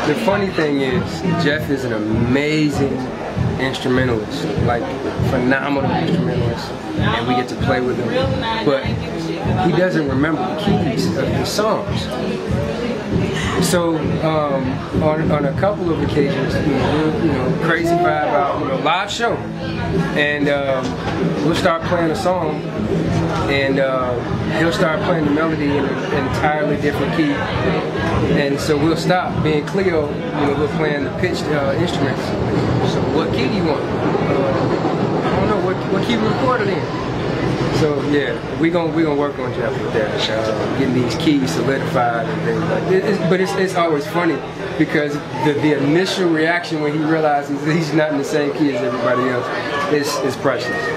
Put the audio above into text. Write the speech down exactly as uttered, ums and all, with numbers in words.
the funny thing is, Jeff is an amazing instrumentalist, like phenomenal instrumentalist, and we get to play with him. But he doesn't remember the keys of his songs. So um, on, on a couple of occasions, you know, you know crazy vibe out, you know, live show, and um, we'll start playing a song, and uh, he'll start playing the melody in an entirely different key, and so we'll stop. Being Cleo, you know, we're playing the pitched uh, instruments. So what key do you want? Uh, I don't know what what key we recorded in. So yeah, we gonna we gonna work on Jeff with that, uh, getting these keys solidified and things like that. It, it's, but it's it's always funny because the the initial reaction when he realizes that he's not in the same key as everybody else is is priceless.